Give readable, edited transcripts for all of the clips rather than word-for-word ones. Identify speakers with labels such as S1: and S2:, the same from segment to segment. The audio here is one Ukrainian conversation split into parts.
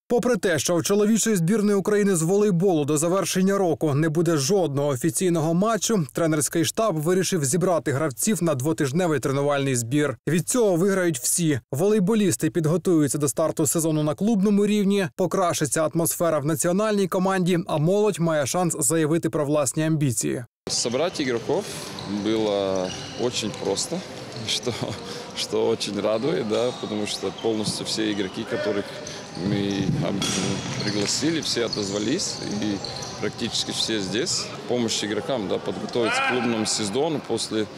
S1: Попри те, що в чоловічої збірної України з волейболу до завершення року не буде жодного офіційного матчу, тренерський штаб вирішив зібрати гравців на двотижневий тренувальний збір. Від цього виграють всі. Волейболісти підготуються до старту сезону на клубному рівні, покращиться атмосфера в національній команді, а молодь має шанс заявити про власні амбіції.
S2: Собрать игроков было очень просто, что очень радует, да, потому что полностью все игроки, которых мы пригласили, все отозвались, и практически все здесь. Помощь игрокам, да, подготовиться к клубному сезону после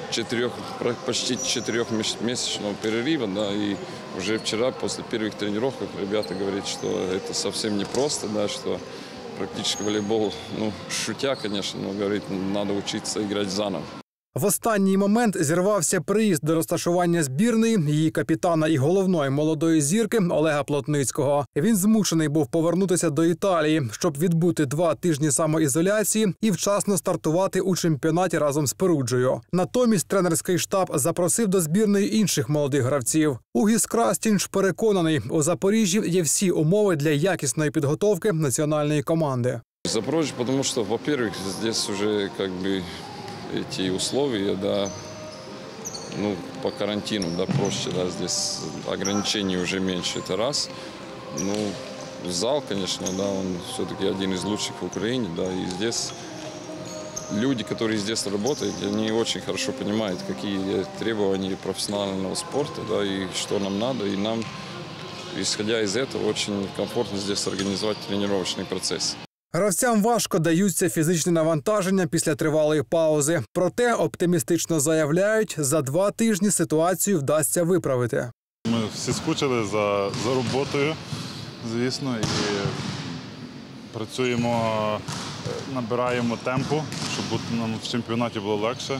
S2: почти 4-месячного перерыва, да, и уже вчера после первых тренировок ребята говорят, что это совсем непросто, да, что практически волейбол, шутя, конечно, но говорит, надо учиться играть заново.
S1: В останній момент зірвався приїзд до розташування збірної, її капітана і головної молодої зірки Олега Плотницького. Він змушений був повернутися до Італії, щоб відбути 2 тижні самоізоляції і вчасно стартувати у чемпіонаті разом з Перуджею. Натомість тренерський штаб запросив до збірної інших молодих гравців. Угіс Крастінш переконаний, у Запоріжжі є всі умови для якісної підготовки національної команди.
S2: Запорожье, потому что, во-первых, здесь уже эти условия, да, по карантину, да, проще, да, здесь ограничений уже меньше, это раз. Зал, конечно, да, он все-таки один из лучших в Украине, да, и здесь люди, которые здесь работают, они очень хорошо понимают, какие требования профессионального спорта, да, и что нам надо, и нам, исходя из этого, очень комфортно здесь организовать тренировочный процесс.
S1: Гравцям важко даються фізичні навантаження після тривалої паузи. Проте оптимістично заявляють, за 2 тижні ситуацію вдасться виправити.
S3: Ми всі скучили за роботою, звісно, і працюємо, набираємо темпу, щоб нам в чемпіонаті було легше.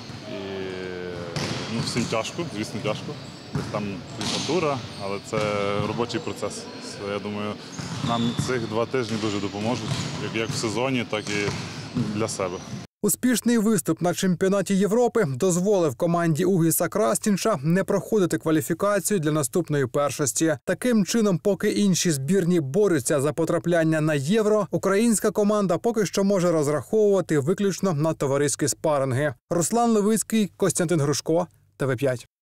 S3: І всім тяжко, звісно, тяжко. Десь там кліматура, але це робочий процес. Я думаю, нам цих 2 тижні дуже допоможуть, як в сезоні, так і для себе.
S1: Успішний виступ на чемпіонаті Європи дозволив команді Угіса Крастінша не проходити кваліфікацію для наступної першості. Таким чином, поки інші збірні борються за потрапляння на Євро, українська команда поки що може розраховувати виключно на товариські спаринги. Руслан Левицький, Костянтин Грушко, ТВ5.